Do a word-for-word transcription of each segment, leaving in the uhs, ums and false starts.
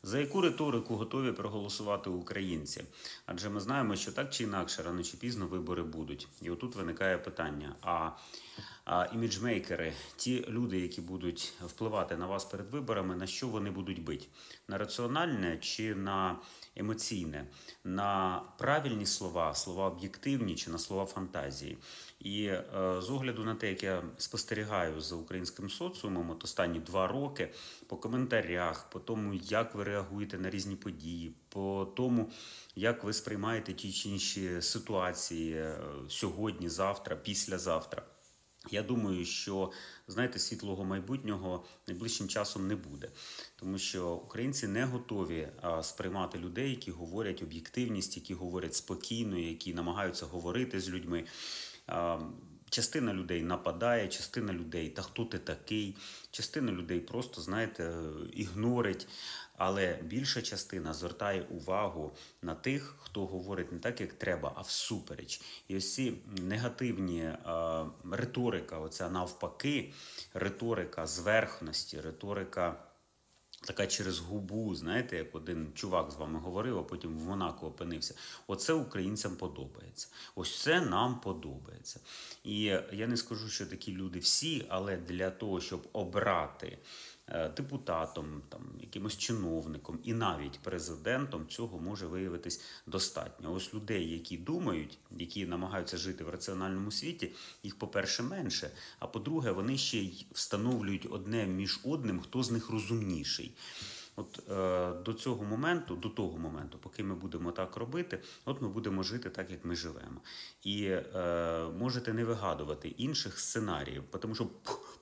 За яку риторику готові проголосувати українці? Адже ми знаємо, що так чи інакше, рано чи пізно вибори будуть. І отут виникає питання, а, а іміджмейкери, ті люди, які будуть впливати на вас перед виборами, на що вони будуть бити? На раціональне чи на емоційне? На правильні слова, слова об'єктивні чи на слова фантазії? І е, з огляду на те, як я спостерігаю за українським соціумом от останні два роки, по коментарях, по тому, як ви реагуєте на різні події, по тому, як ви сприймаєте ті чи інші ситуації е, сьогодні, завтра, післязавтра, я думаю, що, знаєте, світлого майбутнього найближчим часом не буде. Тому що українці не готові а, сприймати людей, які говорять об'єктивність, які говорять спокійно, які намагаються говорити з людьми. А, частина людей нападає, частина людей, та хто ти такий, частина людей просто, знаєте, ігнорить. Але більша частина звертає увагу на тих, хто говорить не так, як треба, а всупереч. І ось ці негативні е, риторика, оця навпаки, риторика зверхності, риторика така через губу, знаєте, як один чувак з вами говорив, а потім в Монако опинився. Оце українцям подобається. Ось це нам подобається. І я не скажу, що такі люди всі, але для того, щоб обрати депутатом, там, якимось чиновником і навіть президентом, цього може виявитись достатньо. Ось людей, які думають, які намагаються жити в раціональному світі, їх, по-перше, менше, а по-друге, вони ще й встановлюють одне між одним, хто з них розумніший. От е, до цього моменту, до того моменту, поки ми будемо так робити, от ми будемо жити так, як ми живемо. І е, можете не вигадувати інших сценаріїв, тому що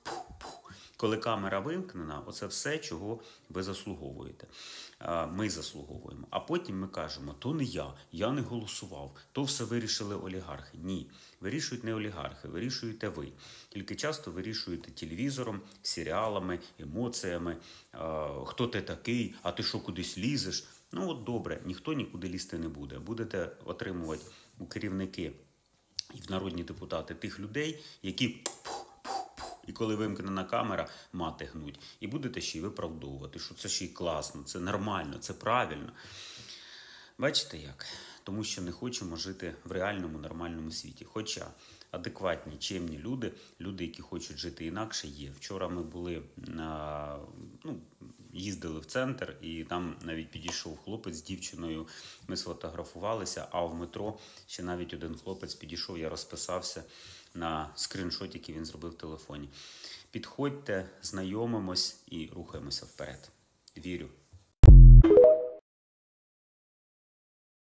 коли камера вимкнена, оце все, чого ви заслуговуєте. Ми заслуговуємо. А потім ми кажемо, то не я, я не голосував, то все вирішили олігархи. Ні, вирішують не олігархи, вирішуєте ви. Тільки часто вирішуєте телевізором, серіалами, емоціями. Хто ти такий, а ти що кудись лізеш? Ну от добре, ніхто нікуди лізти не буде. Будете отримувати у керівники і в народні депутати тих людей, які... І коли вимкнена камера, мати гнуть. І будете ще й виправдовувати, що це ще й класно, це нормально, це правильно. Бачите як? Тому що не хочемо жити в реальному, нормальному світі. Хоча адекватні, чемні люди, люди, які хочуть жити інакше, є. Вчора ми були, на, ну, їздили в центр, і там навіть підійшов хлопець з дівчиною, ми сфотографувалися, а в метро ще навіть один хлопець підійшов, я розписався на скріншоті, який він зробив в телефоні. Підходьте, знайомимось і рухаємося вперед. Вірю.